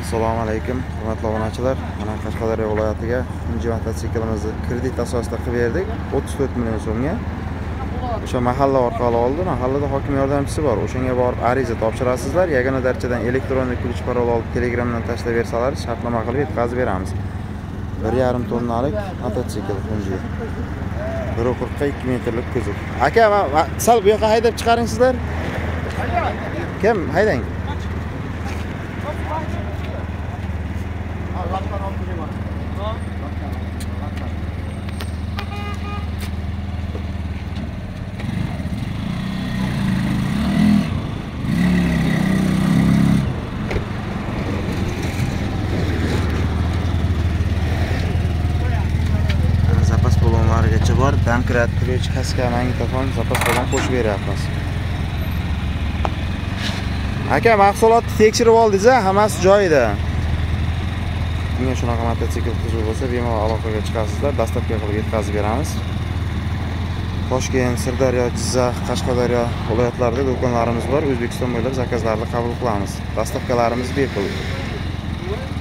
Assalomu alaykum, hurmatli obunachilar. Mana Qashqadaryo viloyatiga tunji mototsiklimizni kredit asosida qilib berdik 34 million so'mga. O'sha mahalla orqali oldi. Mahallada hokim yordamchisi bor. O'shanga borib ariza topshirasizlar. Yagona darchadan elektron ключ parol olib Telegramdan tashlab bersalar, shartnoma qilib yetkazib beramiz. 1,5 tonnalik mototsikl tunji. 1,42 metrlik kuzov. Aka, sal bu yoqqa haydab chiqaring sizlar. Kim haydang? Zapas balonlarigacha bor, Dankrat, ключ, kaska, magnitofon, zapas balon qo'shib beryapmiz. Aka, mahsulotni tekshirib oldingiz-a, hammasi joyida. Bunga shunaqa mototsikl qiziq bo'lsa, bemalol aloqaga chiqasizlar, dastavka qilib yetkazib beramiz. Toshkent, Sirdaryo, Jizzax, Qashqadaryo viloyatlarida do'konlarimiz bor. O'zbekiston bo'ylab zakazlarni qabul qilamiz. Dastavkalarimiz bepul.